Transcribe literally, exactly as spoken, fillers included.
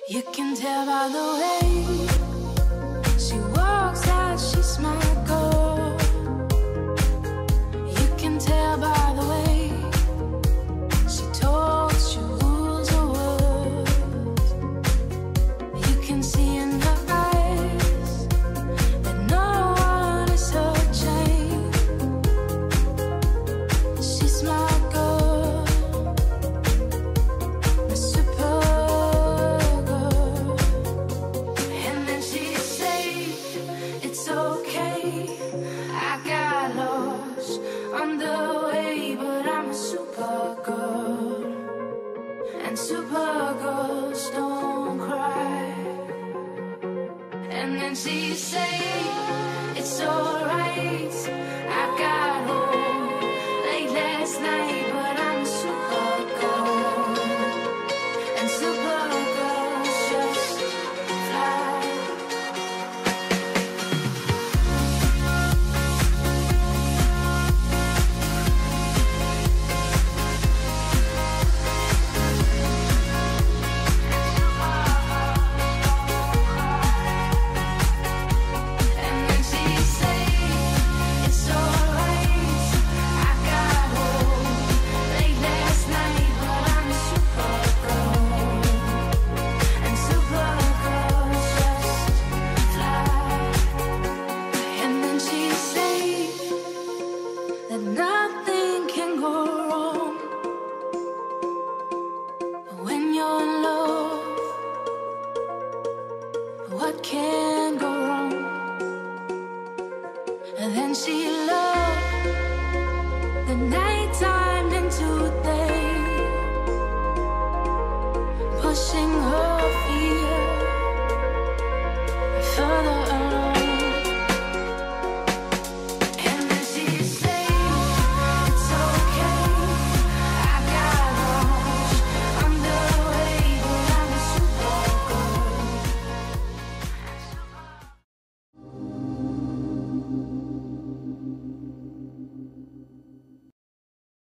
You can tell by the way she walks that she's my girl. You can tell by the way she talks, she rules her words. You can see in her eyes that no one is her chain. She's my girl, my super. It's okay, I got lost on the way, but I'm a supergirl, and supergirls don't cry. And then she say it's alright.